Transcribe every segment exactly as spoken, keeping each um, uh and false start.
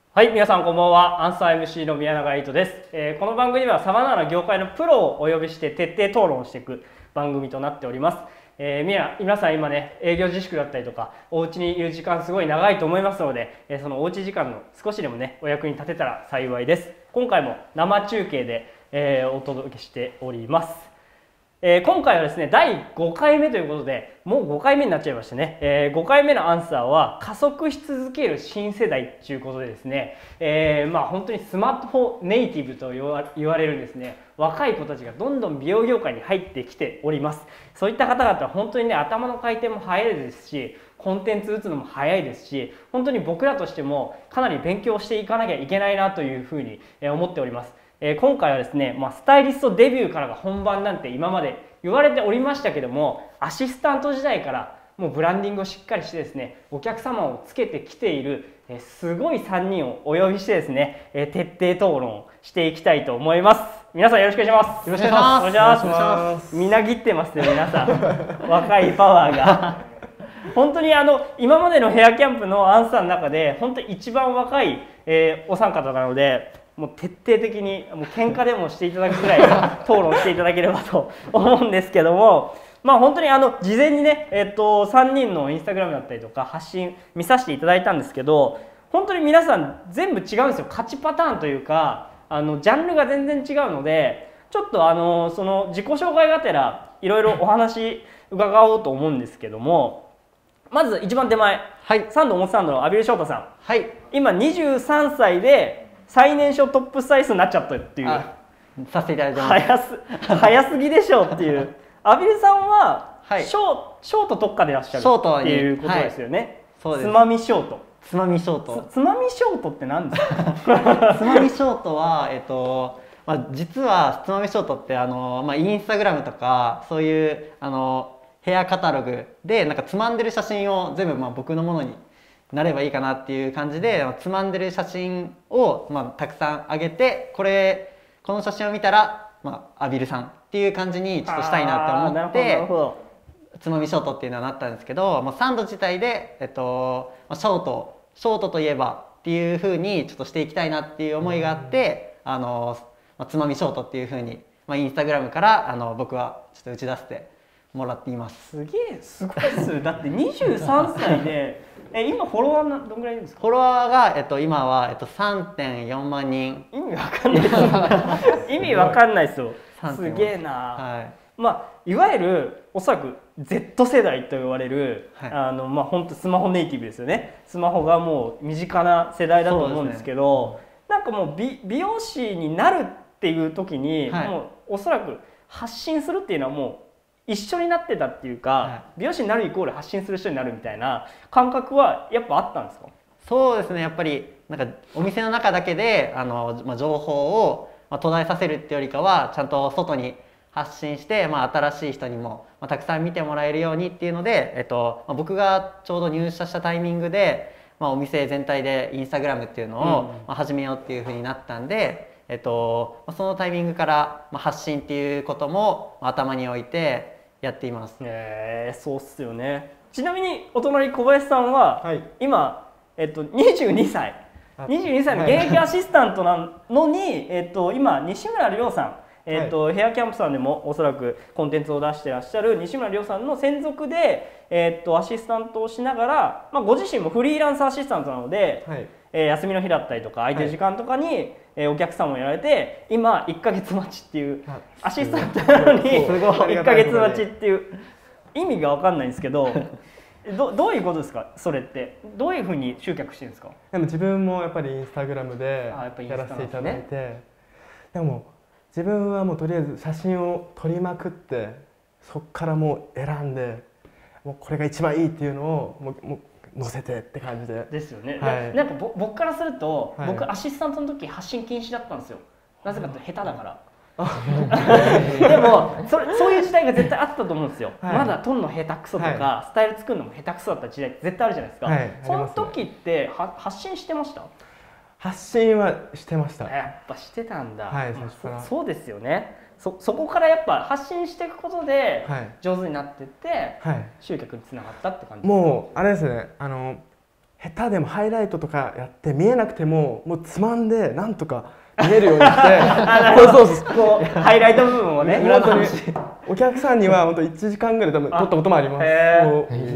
はい、皆さんこんばんは。アンサー エムシー の宮永糸です。えー、この番組ではさまざまな業界のプロをお呼びして徹底討論していく番組となっております。えー、みな皆さん今ね、営業自粛だったりとか、お家にいる時間すごい長いと思いますので、えー、そのおうち時間の少しでもね、お役に立てたら幸いです。今回も生中継で、えー、お届けしております。えー、今回はですね、だいごかいめということで、もうごかいめになっちゃいましたね。えー、ごかいめのアンサーは、加速し続ける新世代ということでですね、えー、まあ本当にスマートフォンネイティブと言わ、言われるですね、若い子たちがどんどん美容業界に入ってきております。そういった方々は本当にね、頭の回転も速いですし、コンテンツ打つのも早いですし、本当に僕らとしてもかなり勉強していかなきゃいけないなというふうに思っております。えー、今回はですね、まあ、スタイリストデビューからが本番なんて今まで言われておりましたけども、アシスタント時代からもうブランディングをしっかりしてですね、お客様をつけてきている、えー、すごいさんにんをお呼びしてですね、えー、徹底討論していきたいと思います。皆さんよろしくお願いします。 よろしくお願いします。 お願いします。みなぎってますね、皆さん。若いパワーが。本当にあの今までのヘアキャンプのアンサーの中で本当に一番若い、えー、お三方なので、もう徹底的にもう喧嘩でもしていただくぐらい討論していただければと思うんですけども、まあ本当にあの事前にね、えっとさんにんのインスタグラムだったりとか発信見させていただいたんですけど、本当に皆さん全部違うんですよ。勝ちパターンというか、あのジャンルが全然違うので、ちょっとあのその自己紹介がてらいろいろお話伺おうと思うんですけども、まず一番手前、はい、サンド表参道の阿比留翔太さん、はい、今にじゅうさんさいで最年少トップスタイリストになっちゃったっていう、 させていただいてます。 早す早すぎでしょうっていう阿比留さんは、はい、ショショート特化でいらっしゃるっていうことですよね。はい、そうです。つまみショート。 つまみショート。 つまみショートって何ですか？ つまみショートはえっと、まあ、実はつまみショートってあの、まあ、インスタグラムとかそういうあのヘアカタログでなんかつまんでる写真を全部まあ僕のものになればいいかなっていう感じで、つまんでる写真をまあたくさん上げて、これこの写真を見たらまあ阿比留さんっていう感じにちょっとしたいなって思ってつまみショートっていうのはなったんですけど、まあ、サンド自体で、えっと、ショートショートといえばっていうふうにちょっとしていきたいなっていう思いがあって、あの、まあ、つまみショートっていうふうに、まあ、インスタグラムからあの僕はちょっと打ち出してもらっています。 すげえすごいっす。だってにじゅうさんさいでえ今フォロワーどんぐらいいるんですか？ フォロワーが、えっと、今は、えっと、さんてんよんまんにん。 意味わかんないです意味わかんないですよ。すげえな、はい、まあいわゆるおそらく Z 世代と言われる、はい、あのまあ本当スマホネイティブですよね。スマホがもう身近な世代だと思うんですけど、ね、なんかもう 美, 美容師になるっていう時に、はい、もうおそらく発信するっていうのはもう一緒になってたっていうか、はい、美容師になるイコール発信する人になるみたいな感覚はやっぱあったんですか？ そうですね、やっぱりなんかお店の中だけであの、まあ、情報を、まあ、途絶えさせるっていうよりかはちゃんと外に発信して、まあ、新しい人にも、まあ、たくさん見てもらえるようにっていうので、えっとまあ、僕がちょうど入社したタイミングで、まあ、お店全体でインスタグラムっていうのを、うんまあ、始めようっていうふうになったんで、えっと、そのタイミングから、まあ、発信っていうことも頭に置いてやっています。 えー、そうっすよね。ちなみにお隣小林さんは、はい、今、えっと、にじゅうにさいにじゅうにさいの現役アシスタントなのに、はい、えっと、今西村亮さん、えっとはい、ヘアキャンプさんでもおそらくコンテンツを出してらっしゃる西村亮さんの専属で、えっと、アシスタントをしながら、まあ、ご自身もフリーランスアシスタントなので、はいえー、休みの日だったりとか空いてる時間とかに、はいえー、お客さんもやられて今いっかげつ待ちっていうアシスタントなのにいっかげつ待ちっていう意味が分かんないんですけどど, どういうことですか？それってどういうふうに集客してるんですか？ でも自分もやっぱりインスタグラムでやらせていただいて、ね、でも自分はもうとりあえず写真を撮りまくってそこからもう選んでもうこれが一番いいっていうのをもうもう載せてって感じでですよね、はい、なんか僕からすると、はい、僕アシスタントの時発信禁止だったんですよ。なぜかというと下手だからでも そ, そういう時代が絶対あったと思うんですよ、はい、まだ撮るの下手くそとか、はい、スタイル作るのも下手くそだった時代って絶対あるじゃないですか、はい、その時っては発信してました？ 発信はしてました。 やっぱしてたんだ、 はい、 まあ、そ, そうですよね。 そ, そこからやっぱ発信していくことで上手になってって、はい、集客につながったって感じですか？ もうあれですね、あの下手でもハイライトとかやって見えなくてももうつまんでなんとか見えるようにしてそうそうそうこうハイライト部分をね本当にお客さんには本当いちじかんぐらい多分撮ったこともあります。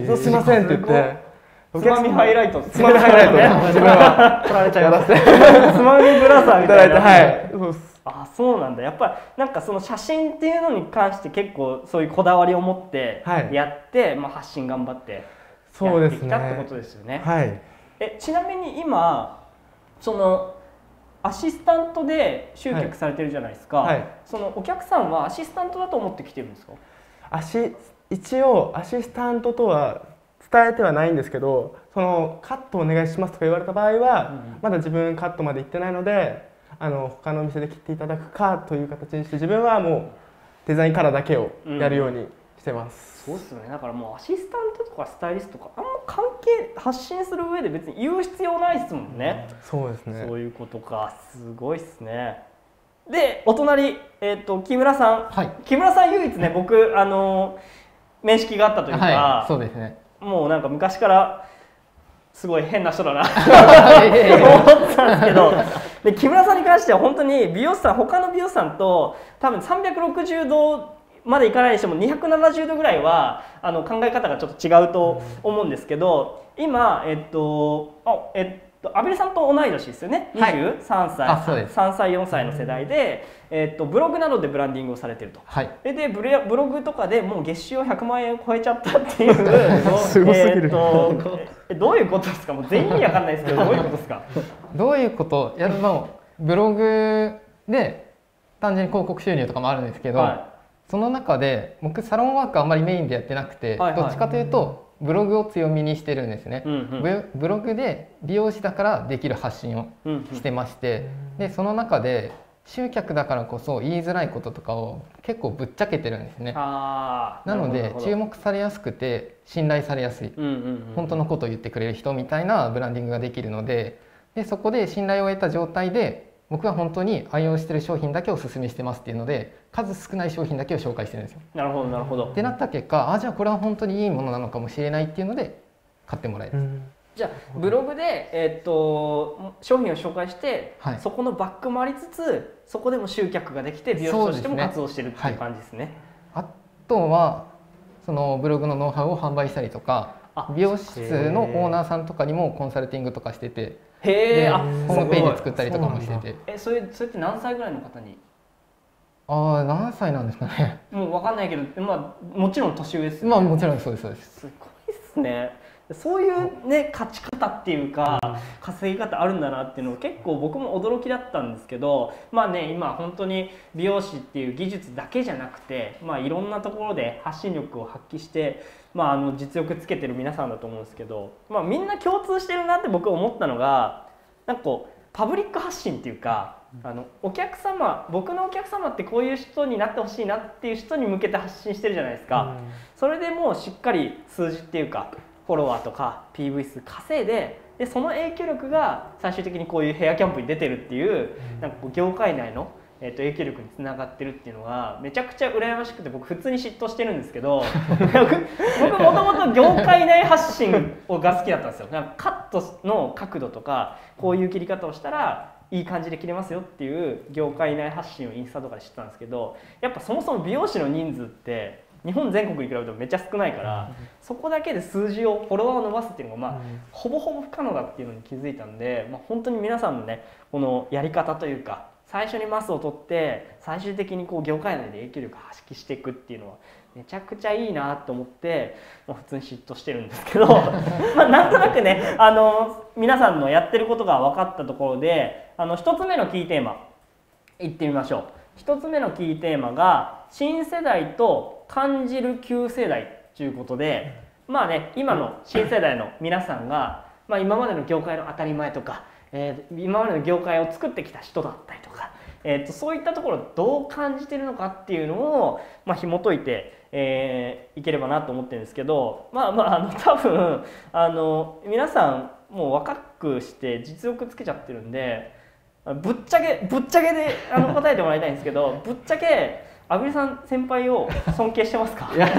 そうすいませんって言ってつまみハイライトつまみハイライト自分は取られちゃいますつまみブラザーみたいなはいそうです。 あ、そうなんだ。やっぱりなんかその写真っていうのに関して結構そういうこだわりを持ってやって、はい、まあ発信頑張ってやってきたってことですよね。 はい、 えちなみに今そのアシスタントで集客されてるじゃないですか、はいはい、そのお客さんはアシスタントだと思って来てるんですか？ アシ一応アシスタントとは伝えてはないんですけど、そのカットお願いしますとか言われた場合は、うん、まだ自分カットまで行ってないので、あの他のお店で切っていただくかという形にして、自分はもうデザインカラーだけをやるようにしてます。 うん、そうですよね。だからもうアシスタントとかスタイリストとかあんま関係発信する上で別に言う必要ないですもんね。 うん、そうですね。 そういうことか。すごいですね。でお隣、えー、と木村さん、はい、木村さん唯一ね僕あの面識があったというか、 はい、そうですね。 もうなんか昔からすごい変な人だなと思ってたんですけど、で木村さんに関しては本当に美容師さん他の美容師さんと多分さんびゃくろくじゅうどまでいかないにしてもにひゃくななじゅうどぐらいはあの考え方がちょっと違うと思うんですけど、今えっとあえっと阿部さんと同い年ですよね。にじゅうさんさい、はい、さんさいよんさいの世代で、えっとブログなどでブランディングをされてると。はい、でブログとかでもう月収をひゃくまんえんを超えちゃったっていうすごすぎる。 えっとどういうことですか？もう全員わかんないですけどどういうことですか？ どういうことやるの？ブログで単純に広告収入とかもあるんですけど、はい、その中で僕サロンワークあんまりメインでやってなくて、はいはい、どっちかというとブログを強みにしてるんですね。うんうん、ブログで美容師だからできる発信をしてまして、うんうん、でその中で集客だからこそ言いづらいこととかを結構ぶっちゃけてるんですね。なので注目されやすくて信頼されやすい、うんうんうん、本当のことを言ってくれる人みたいなブランディングができるので、でそこで信頼を得た状態で僕は本当に愛用している商品だけをお勧めしてますっていうので、数少ない商品だけを紹介してるんですよ。 なるほどなるほど。 ってなった結果、あじゃあこれは本当にいいものなのかもしれないっていうので買ってもらえる。うん、 じゃあブログで、えー、っと商品を紹介して、はい、そこのバックもありつつそこでも集客ができて美容師としても活動してるっていう感じですね。 はい、あとはそのブログのノウハウを販売したりとか、美容室のオーナーさんとかにもコンサルティングとかしてて、 へー、あホームページ作ったりとかもしてて。 えそれそれって何歳ぐらいの方に？ ああ何歳なんですかね。 もう分かんないけど、まあもちろん年上ですよね。 まあもちろんそうですそうです。 すごいですね。そういうね勝ち方っていうか稼ぎ方あるんだなっていうのを結構僕も驚きだったんですけど、まあね今本当に美容師っていう技術だけじゃなくて、まあいろんなところで発信力を発揮して、まああの実力つけてる皆さんだと思うんですけど、まあみんな共通してるなって僕思ったのが、なんかこうパブリック発信っていうか、あのお客様僕のお客様ってこういう人になってほしいなっていう人に向けて発信してるじゃないですか。うん、それでもうしっかり数字っていうかフォロワーとか ピーブイ 数稼いで、でその影響力が最終的にこういうヘアキャンプに出てるっていう、なんかこう業界内の、えー、と影響力につながってるっていうのがめちゃくちゃ羨ましくて、僕普通に嫉妬してるんですけど僕もともと業界内発信をが好きだったんですよ。なんかカットの角度とかこういう切り方をしたらいい感じで切れますよっていう業界内発信をインスタとかで知ったんですけど、やっぱそもそも美容師の人数って日本全国に比べるとめっちゃ少ないから、そこだけで数字をフォロワーを伸ばすっていうのが、まあ、ほぼほぼ不可能だっていうのに気づいたんで、まあ、本当に皆さんのねこのやり方というか、最初にマスを取って最終的にこう業界内で影響力を発揮していくっていうのはめちゃくちゃいいなと思って、まあ、普通に嫉妬してるんですけどまあなんとなくねあの皆さんのやってることが分かったところで、あのひとつめのキーテーマいってみましょう。ひとつめのキーテーマが新世代と感じる旧世代ということで、まあね今の新世代の皆さんが、まあ、今までの業界の当たり前とか、えー、今までの業界を作ってきた人だったりとか、えー、とそういったところをどう感じてるのかっていうのを、まあ、紐解いて、えー、いければなと思ってるんですけど、まあまああの多分あの皆さんもう若くして実力つけちゃってるんで、ぶっちゃけぶっちゃけであの答えてもらいたいんですけどぶっちゃけ阿部さん先輩を尊敬してますか？ いや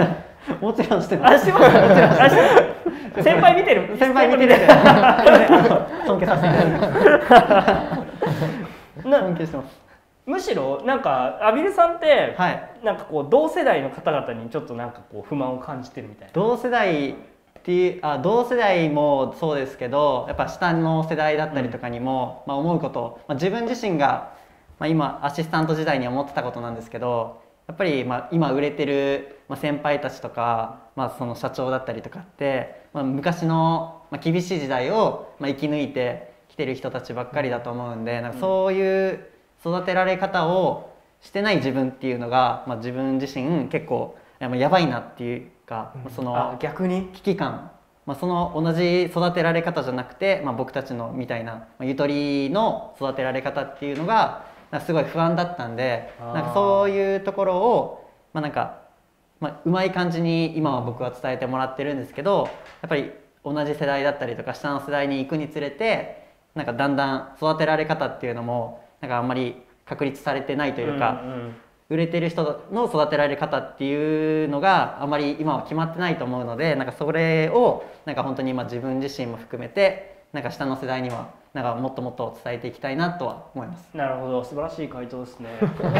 もちろんしてます。 あ、してます。もちろん。あ、してます。先輩見てる。 先輩見てる。尊敬させていただきます。尊敬してます。 むしろなんかアビルさんって、 はい、 なんかこう同世代の方々にちょっとなんかこう不満を感じてるみたいな。 同世代っていうあ同世代もそうですけど、やっぱ下の世代だったりとかにも、うん、まあ思うこと、まあ、自分自身が、まあ、今アシスタント時代に思ってたことなんですけど、やっぱりまあ今売れてる先輩たちとか、まあ、その社長だったりとかって、まあ、昔の厳しい時代をまあ生き抜いてきてる人たちばっかりだと思うんで、なんかそういう育てられ方をしてない自分っていうのが、まあ、自分自身結構やばいなっていうか、うん、その逆に危機感、まあ、その同じ育てられ方じゃなくて、まあ、僕たちのみたいな、まあ、ゆとりの育てられ方っていうのがすごい不安だったんで、なんかそういうところを、まあ、なんか、まあ、うまい感じに今は僕は伝えてもらってるんですけど、やっぱり同じ世代だったりとか下の世代に行くにつれて、なんかだんだん育てられ方っていうのもなんかあんまり確立されてないというか、うんうん、売れてる人の育てられ方っていうのがあんまり今は決まってないと思うので、なんかそれをなんか本当に今自分自身も含めてなんか下の世代にはなんかもっともっと伝えていきたいなとは思います。 なるほど、素晴らしい回答ですね。多分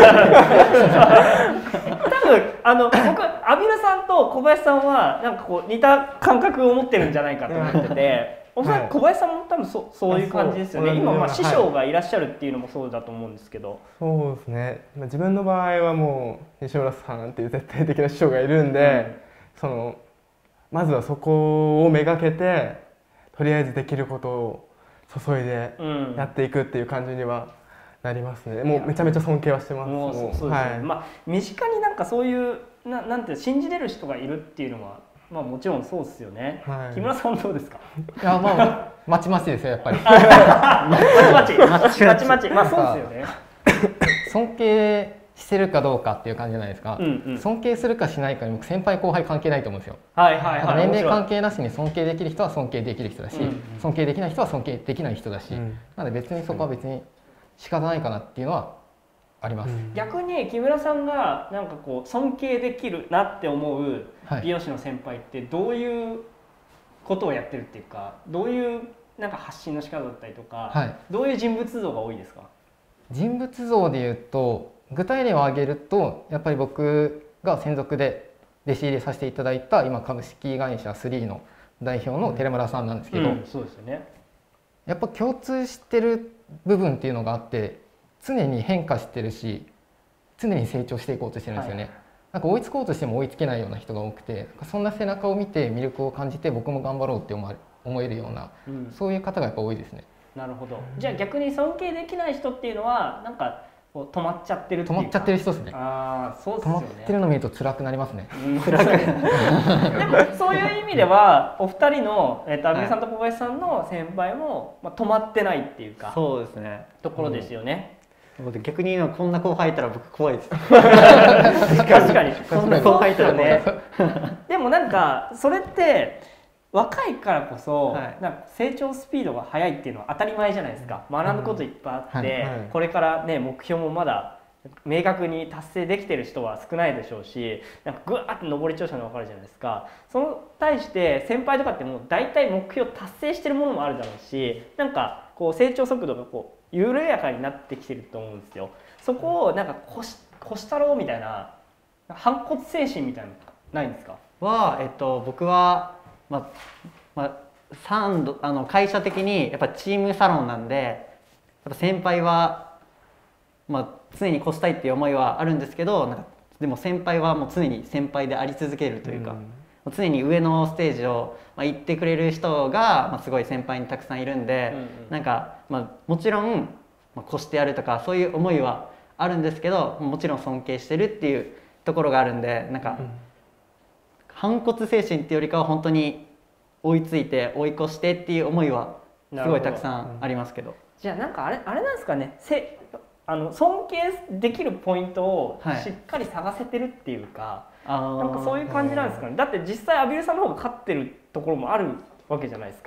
あの僕アビルさんと小林さんはなんかこう似た感覚を持ってるんじゃないかと思ってて。おそらく小林さんも多分 そ, そういう感じですよね。今まあ師匠がいらっしゃるっていうのもそうだと思うんですけど、 そうですね。自分の場合はもう西村さんっていう絶対的な師匠がいるんで、うん、そのまずはそこをめがけてとりあえずできることを注いでやっていくっていう感じにはなりますね。もうめちゃめちゃ尊敬はしてます。もうそうですね。はい、 まあ身近になんかそういうななんて信じれる人がいるっていうのは。まあもちろんそうですよね。はい、木村さんどうですか？ いやまあまちまちですよやっぱり。 まちまちまちまちまあそうですよね。 尊敬してるかどうかっていう感じじゃないですか。うんうん、尊敬するかしないかに僕先輩後輩関係ないと思うんですよ。 はいはいはい。 年齢関係なしに尊敬できる人は尊敬できる人だし、うんうん、尊敬できない人は尊敬できない人だし、うん、なので別にそこは別に仕方ないかなっていうのはあります。うん、 逆に木村さんがなんかこう尊敬できるなって思う美容師の先輩ってどういうことをやってるっていうか、どういうなんか発信の仕方だったりとか、はい、どういう人物像が多いですか？ 人物像でいうと具体例を挙げるとやっぱり僕が専属で弟子入れさせていただいた今株式会社スリーの代表の寺村さんなんですけど、うんうん、そうですよね。やっぱ共通してる部分っていうのがあって、常に変化してるし常に成長していこうとしてるんですよね。はい、なんか追いつこうとしても追いつけないような人が多くて、そんな背中を見て魅力を感じて僕も頑張ろうって思えるような、うん、そういう方がやっぱ多いですね。 なるほど。じゃあ逆に尊敬できない人っていうのはなんかこう止まっちゃってるっていうか。 止まっちゃってる人ですね。 ああ、そうですよね。 止まってるの見ると辛くなりますね。 うん、辛く。でもそういう意味ではお二人のえっと阿部さんと小林さんの先輩もまあ止まってないっていうか。 そうですね。 ところですよね。 うん、逆にこんな後輩いたら僕怖いです。 確かにこんな後輩いたらね。でもなんかそれって若いからこそ、はい、なんか成長スピードが速いっていうのは当たり前じゃないですか。学ぶこといっぱいあって、うんはいはい、これからね目標もまだ明確に達成できてる人は少ないでしょうし、なんかグワーって上り調子が分かるじゃないですか。その対して先輩とかってもう大体目標達成してるものもあるだろうし、なんかこう成長速度がこう緩やかになってきてると思うんですよ。そこをなんかこし、こしたろうみたいな反骨精神みたいなのないんですか？ は、えっと、僕は、まあまあ、サンドあの会社的にやっぱチームサロンなんで、やっぱ先輩は、まあ、常に越したいっていう思いはあるんですけど、なんかでも先輩はもう常に先輩であり続けるというか、うん、常に上のステージを、まあ、行ってくれる人が、まあ、すごい先輩にたくさんいるんで、うんうん、なんか、まあ、もちろん、まあ、越してやるとかそういう思いはあるんですけど、もちろん尊敬してるっていうところがあるんで、なんか、うん、反骨精神っていうよりかは本当に追いついて追い越してっていう思いはすごいたくさんありますけど。 じゃあなんかあれあれなんですかね。せあの尊敬できるポイントをしっかり探せてるっていうか、はい、なんかそういう感じなんですかね。だって実際アビルさんの方が勝ってるところもあるわけじゃないですか。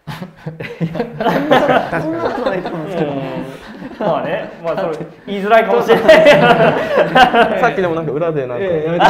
そんなことないと思うんですけど、 まあね、まあそれ言いづらいかもしれない。 さっきでもなんか裏でなんか、えー、やめて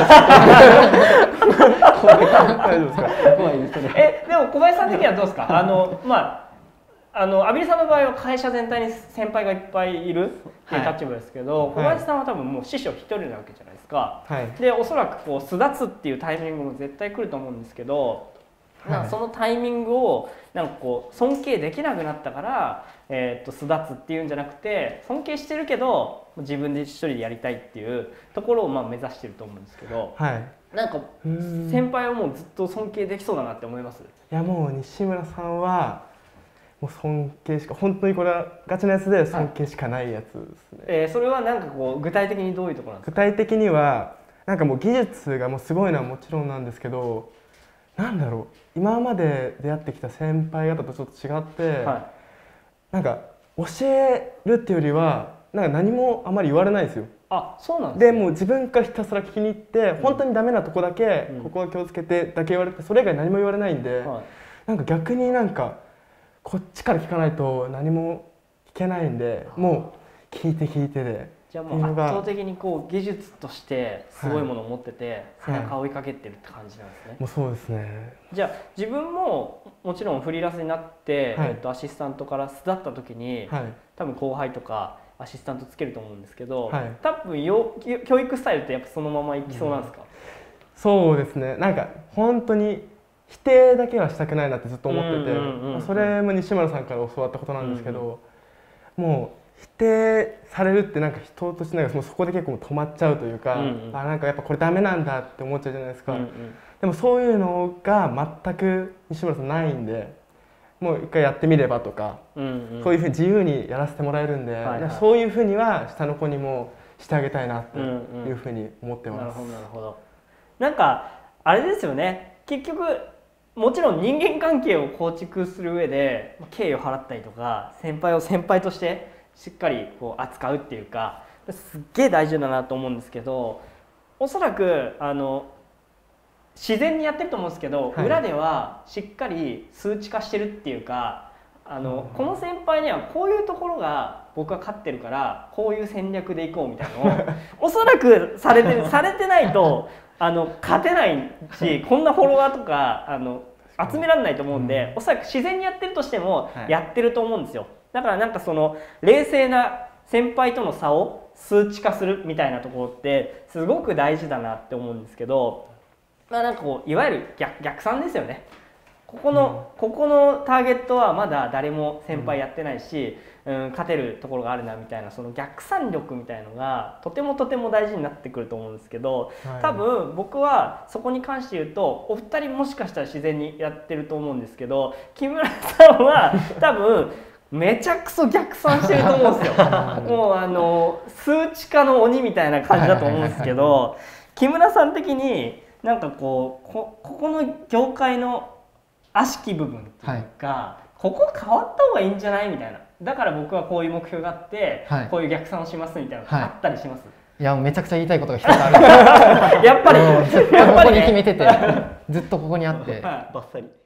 大丈夫ですか？ え、でも小林さん的にはどうですか？あのまああのアビリさんの場合は会社全体に先輩がいっぱいいるっていう立場ですけど、はい、小林さんは多分もう師匠一人なわけじゃないですか。はい、でおそらくこう巣立つっていうタイミングも絶対来ると思うんですけど、なんかそのタイミングをなんかこう尊敬できなくなったから、えー、と巣立つっていうんじゃなくて、尊敬してるけど自分で一人でやりたいっていうところをまあ目指してると思うんですけど、はい、なんか先輩はもうずっと尊敬できそうだなって思います？ いやもう西村さんはもう尊敬しか、本当にこれはガチなやつで尊敬しかないやつですね。 えー、それはなんかこう具体的にどういうところなんですか？ 具体的にはなんかもう技術がもうすごいのはもちろんなんですけど、なんだろう、今まで出会ってきた先輩方とちょっと違って、はい、なんか教えるっていうよりはなんか何もあまり言われないですよ。 あ、そうなんですね。 でもう自分からひたすら聞きに行って、うん、本当にダメなとこだけ、うん、ここは気をつけてだけ言われて、それ以外何も言われないんで、はい、なんか逆になんかこっちから聞かないと何も聞けないんで、もう聞いて聞いてで。 じゃあもう圧倒的にこう技術としてすごいものを持ってて、背中を追いかけてるって感じなんですね。 もうそうですね。 じゃあ自分ももちろんフリーランスになって、はい、えっとアシスタントから巣立った時に、はい、多分後輩とかアシスタントつけると思うんですけど、はい、多分よ教育スタイルってやっぱそのままいきそうなんですか？うん、 そうですね。なんか本当に否定だけはしたくないなってずっと思ってて、それも西村さんから教わったことなんですけど、うんうん、もう否定されるってなんか人としてなんかもうそこで結構止まっちゃうというか、うんうん、あ、なんかやっぱこれダメなんだって思っちゃうじゃないですか。うんうん、でもそういうのが全く西村さんないんで、もう一回やってみればとか、うんうん、そういうふうに自由にやらせてもらえるんで、はいはい、そういうふうには下の子にもしてあげたいなっていうふうに思ってます。なるほどなるほど。 なんかあれですよね、結局もちろん人間関係を構築する上で敬意を払ったりとか、先輩を先輩としてしっかりこう扱うっていうか、すっげえ大事だなと思うんですけど、おそらくあの自然にやってると思うんですけど、はい、裏ではしっかり数値化してるっていうか、あの、うん、この先輩にはこういうところが僕は勝ってるからこういう戦略でいこうみたいなのをおそらくされてるされてないとあの勝てないし、こんなフォロワーとかあの集められないと思うんで、うん、おそらく自然にやってるとしてもやってると思うんですよ。はい、だからなんかその冷静な先輩との差を数値化するみたいなところってすごく大事だなって思うんですけど、まあなんかこういわゆる 逆, 逆算ですよね。ここの、うん、ここのターゲットはまだ誰も先輩やってないし、うん、勝てるところがあるなみたいな、その逆算力みたいのがとてもとても大事になってくると思うんですけど、はい、多分僕はそこに関して言うとお二人もしかしたら自然にやってると思うんですけど、木村さんは多分めちゃくそ逆算してると思うんですよ。もうあの数値化の鬼みたいな感じだと思うんですけど、木村さん的になんかこう こ, ここの業界の悪しき部分っていうか、はい、ここ変わった方がいいんじゃないみたいな、だから僕はこういう目標があって、はい、こういう逆算をしますみたいなのがあったりします？はい、 いやめちゃくちゃ言いたいことが一つある。 やっぱりずっとここに決めててずっとここにあって、 バッサリ